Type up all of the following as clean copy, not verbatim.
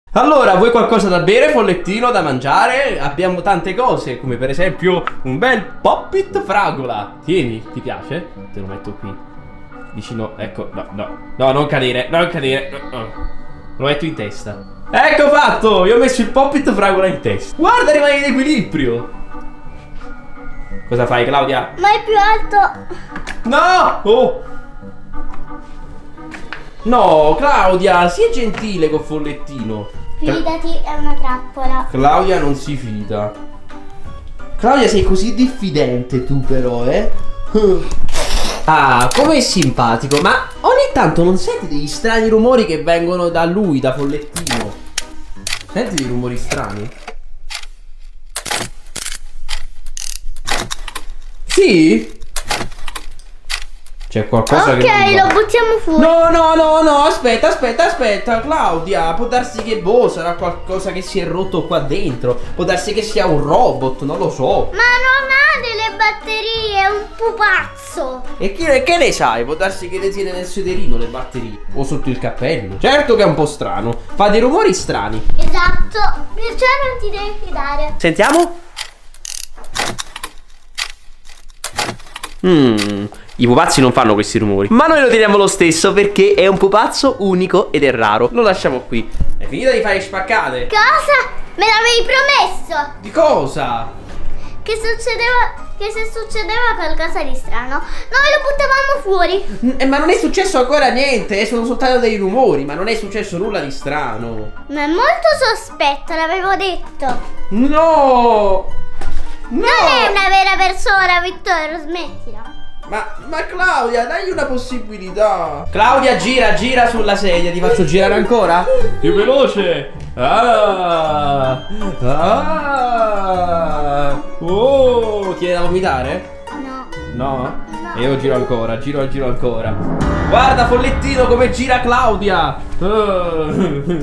Allora, vuoi qualcosa da bere, follettino, da mangiare? Abbiamo tante cose, come per esempio un bel Pop-It fragola. Tieni, ti piace? Te lo metto qui vicino, ecco, no, non cadere, no. Lo metto in testa. Ecco fatto, io ho messo il Pop-It fragola in testa. Guarda, rimane in equilibrio. Cosa fai, Claudia? Ma è più alto. No! Oh! No, Claudia, sii gentile col follettino. Fidati, è una trappola. Claudia non si fida. Claudia, sei così diffidente tu però, eh? Ah, com'è simpatico. Ma ogni tanto non senti degli strani rumori che vengono da lui, da follettino? Senti dei rumori strani? Sì? C'è qualcosa che non va. Ok, lo buttiamo fuori. No, aspetta, Claudia, può darsi che sarà qualcosa che si è rotto qua dentro. Può darsi che sia un robot, non lo so. Ma non ha delle batterie, è un pupazzo. E che ne sai? Può darsi che le tiene nel sederino le batterie o sotto il cappello. Certo che è un po' strano, fa dei rumori strani. Esatto, perciò non ti devi fidare. Sentiamo. I pupazzi non fanno questi rumori, ma noi lo teniamo lo stesso perché è un pupazzo unico ed è raro. Lo lasciamo qui. È finita di fare spaccate? Cosa? Me l'avevi promesso. Di cosa? Che se succedeva qualcosa di strano, noi lo buttavamo fuori. Ma non è successo ancora niente, sono soltanto dei rumori, ma non è successo nulla di strano. Ma è molto sospetto, l'avevo detto. No! Non è una vera persona, Vittorio, smettila. Ma Claudia, dagli una possibilità. Claudia, gira sulla sedia. Ti faccio girare ancora? Più veloce. Oh, ti viene da vomitare? No? E io giro ancora, giro ancora. Guarda, follettino, come gira Claudia. Girami.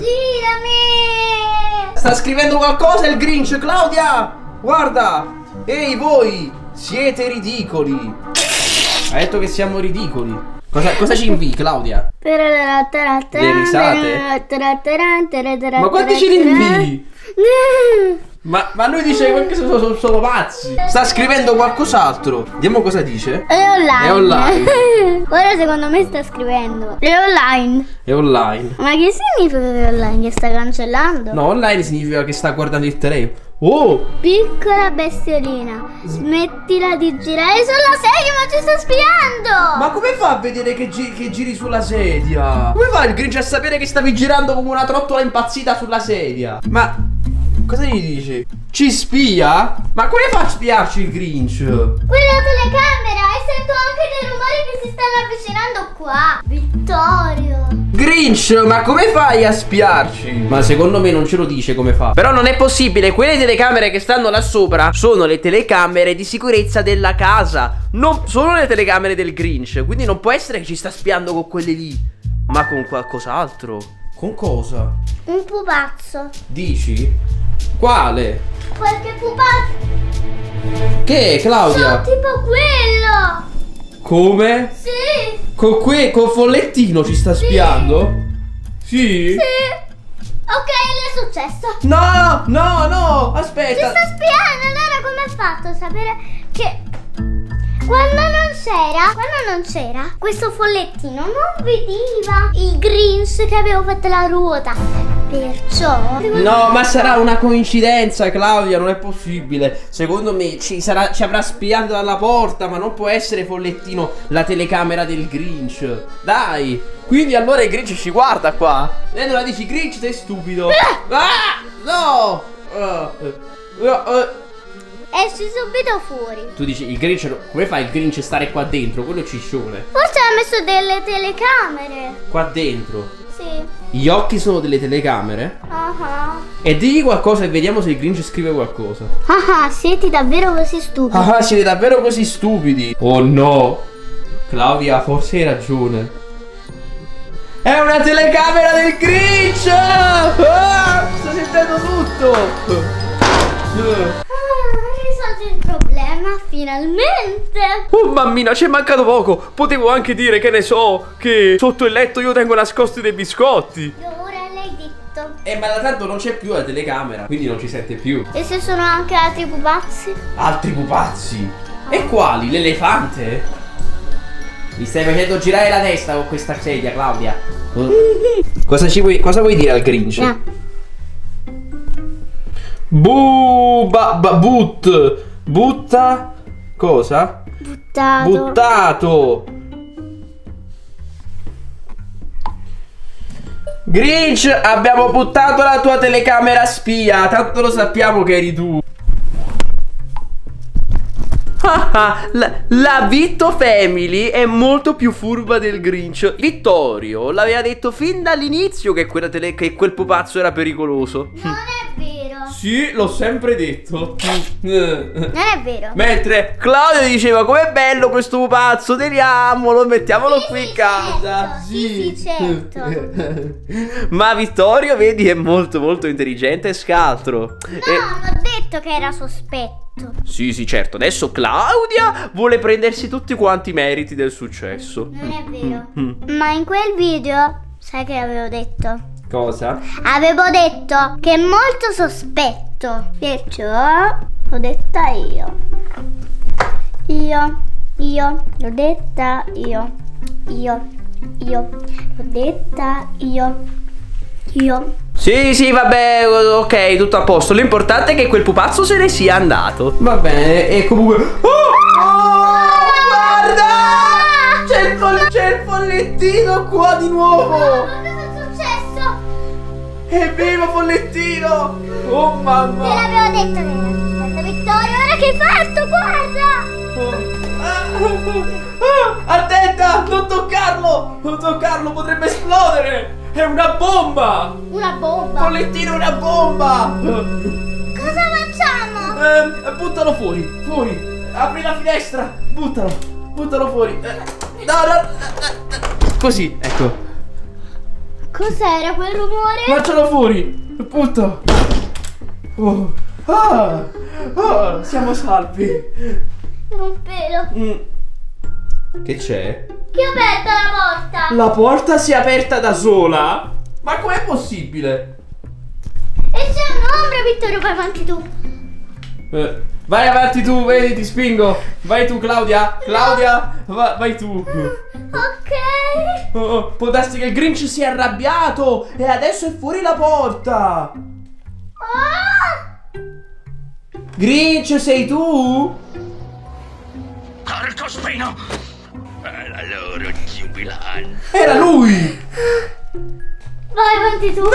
Sta scrivendo qualcosa il Grinch, Claudia. Guarda. Ehi voi, siete ridicoli. Ha detto che siamo ridicoli. Cosa ci invii, Claudia? Le risate? Ma quanti ci invii? Ma lui dice che sono pazzi. Sta scrivendo qualcos'altro. Vediamo cosa dice. È online. È online. Ora secondo me sta scrivendo. È online. È online. Ma che significa che è online? Che sta cancellando? No, online significa che sta guardando il telefono. Oh! Piccola bestiolina, smettila di girare sulla sedia, ma ci sta spiando! Ma come fa a vedere che giri sulla sedia? Come fa il Grinch a sapere che stavi girando come una trottola impazzita sulla sedia? Ma cosa gli dici? Ci spia? Ma come fa a spiarci il Grinch? Quella telecamera, e sento anche dei rumori che si stanno avvicinando qua. Vittorio! Grinch, ma come fai a spiarci? Ma secondo me non ce lo dice come fa. Però non è possibile, quelle telecamere che stanno là sopra sono le telecamere di sicurezza della casa, non sono le telecamere del Grinch. Quindi non può essere che ci sta spiando con quelle lì, ma con qualcos'altro. Con cosa? Un pupazzo. Dici? Quale? Qualche pupazzo. Che, Claudia? Sono tipo quello. Come? Sì. Con follettino ci sta spiando? Sì? Sì. Ok, è successo. No, aspetta. Ci sta spiando, allora come ha fatto a sapere che quando non c'era questo follettino non vedeva il Grinch che avevo fatto la ruota. Perciò no, ma sarà una coincidenza, Claudia, non è possibile. Secondo me ci avrà spiato dalla porta, ma non può essere follettino la telecamera del Grinch. Dai. Quindi allora il Grinch ci guarda qua. E allora dici, Grinch, sei stupido. No. esci subito fuori. Tu dici, il Grinch, come fa il Grinch a stare qua dentro? Quello è ciccione. Forse ha messo delle telecamere. Qua dentro? Sì. Gli occhi sono delle telecamere? E digli qualcosa e vediamo se il Grinch scrive qualcosa. Siete davvero così stupidi. Siete davvero così stupidi. Oh no. Claudia, forse hai ragione. È una telecamera del Grinch. Sto sentendo tutto. Risolto il problema, finalmente. Oh mammina, ci è mancato poco. Potevo anche dire, che ne so, che sotto il letto io tengo nascosti dei biscotti. Ora l'hai detto. fatto? Ma da tanto non c'è più la telecamera, quindi non ci sente più. E se sono anche altri pupazzi? Altri pupazzi? E quali? L'elefante? Mi stai facendo girare la testa con questa sedia, Claudia. Cosa vuoi dire al Grinch? No. Butta. Cosa? Buttato. Buttato. Grinch, abbiamo buttato la tua telecamera spia. Tanto lo sappiamo che eri tu. La Vitto Family è molto più furba del Grinch. Vittorio l'aveva detto fin dall'inizio che quel pupazzo era pericoloso. Non è vero. Sì, l'ho sempre detto. Non è vero. Mentre Claudio diceva com'è bello questo pupazzo, teniamolo, mettiamolo qui in casa. Certo. Sì, certo. Ma Vittorio, vedi, è molto molto intelligente e scaltro. No, non ho detto che era sospetto. Sì, certo. Adesso Claudia vuole prendersi tutti quanti i meriti del successo. Non è vero. Ma in quel video, sai che avevo detto? Cosa? Avevo detto che è molto sospetto. Perciò l'ho detta io. L'ho detta io. L'ho detta io. Sì, vabbè, ok, tutto a posto. L'importante è che quel pupazzo se ne sia andato. Va bene, e comunque... guarda! C'è il follettino qua di nuovo! Cosa è successo? Evviva follettino! Oh mamma! Te l'avevo detto che era sospetto, Vittorio. Ora che hai fatto, guarda! Attenta! Non toccarlo! Non toccarlo, potrebbe esplodere! È una bomba! Una bomba. Follettino è una bomba! Cosa facciamo? Buttalo fuori! Apri la finestra! Buttalo fuori! No. Così, ecco. Cos'era quel rumore? Faccialo fuori! Butta! Siamo salvi! Un pelo. Che c'è? Chi ha aperto la porta? La porta si è aperta da sola? Ma com'è possibile? E c'è un'ombra, Vittorio, vai avanti tu. Vai avanti tu, vedi, ti spingo. Vai tu, Claudia. Vai tu. Ok. Può darsi che il Grinch si è arrabbiato e adesso è fuori la porta. Grinch, sei tu? Porco spino! La loro giubilante. Era lui! Vai avanti tu.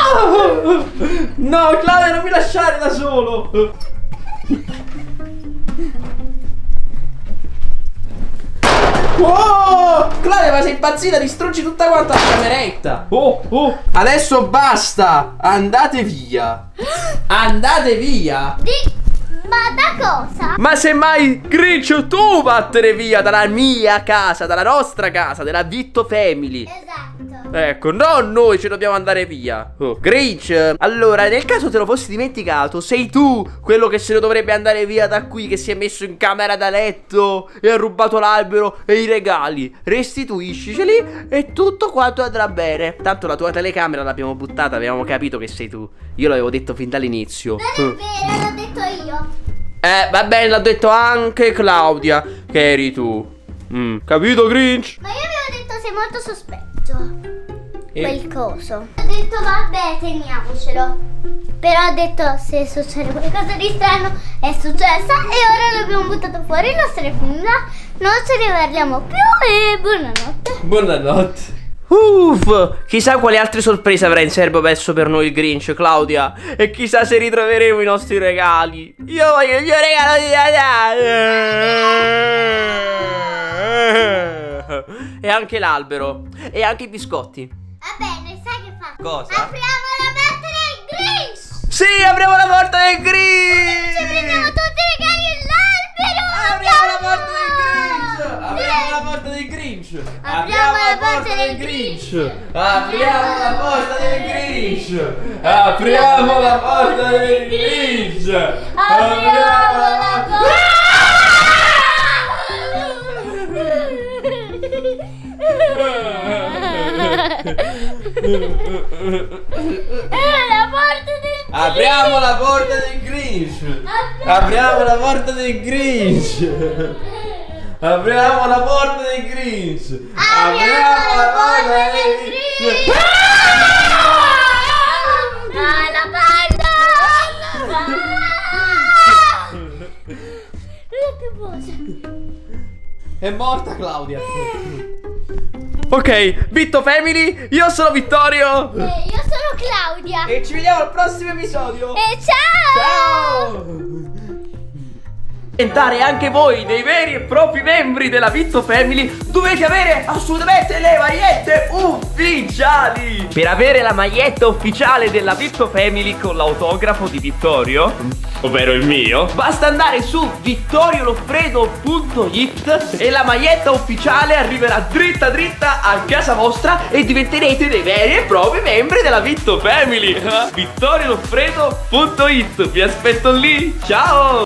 No, Claudia, non mi lasciare da solo. Oh, Claudia, ma sei impazzita? Distruggi tutta quanta la cameretta. Adesso basta. Andate via. Andate via. Ma da cosa? Ma semmai, Grinch, tu vattene via dalla mia casa, dalla nostra casa, della Vitto Family. Esatto. Ecco, non noi ci dobbiamo andare via. Grinch, allora, nel caso te lo fossi dimenticato, sei tu quello che se ne dovrebbe andare via da qui, che si è messo in camera da letto e ha rubato l'albero e i regali. Restituisciceli e tutto quanto andrà bene. Tanto la tua telecamera l'abbiamo buttata, avevamo capito che sei tu. Io l'avevo detto fin dall'inizio. Non è vero, l'ho detto io. Va bene, l'ha detto anche Claudia che eri tu. Capito, Grinch? Ma io avevo detto sei molto sospetto. Quel coso. Ho detto vabbè, teniamocelo. Però ho detto se succede qualcosa di strano è successa e ora l'abbiamo buttato fuori, non se ne finirà, non ce ne parliamo più e buonanotte. Buonanotte. Chissà quali altre sorprese avrà in serbo adesso per noi il Grinch, Claudia. E chissà se ritroveremo i nostri regali. Io voglio il mio regalo di Natale. E anche l'albero. E anche i biscotti. Va bene, sai che faccio? Cosa? Apriamo la porta del Grinch. Sì, apriamo la porta del Grinch. Ci prendiamo tutti i regali all'albero. Apriamo la porta del Grinch. Apriamo la porta del Grinch. Apriamo la porta del Grinch. Apriamo la porta del Grinch. Apriamo la porta del Grinch. Apriamo la porta. La porta del Apriamo la porta del Grinch. Apriamo la porta del Grinch. Apriamo la porta del Grinch. Apriamo la porta del Grinch. Ah, la palla! Non è più voce. È morta Claudia. Ok, Vitto Family, io sono Vittorio. Io sono Claudia. E ci vediamo al prossimo episodio. E ciao! Ciao! Diventare anche voi dei veri e propri membri della Vitto Family, dovete avere assolutamente le magliette ufficiali. Per avere la maglietta ufficiale della Vitto Family con l'autografo di Vittorio, ovvero il mio, basta andare su vittorioloffredo.it e la maglietta ufficiale arriverà dritta dritta a casa vostra e diventerete dei veri e propri membri della Vitto Family. vittorioloffredo.it, vi aspetto lì, ciao!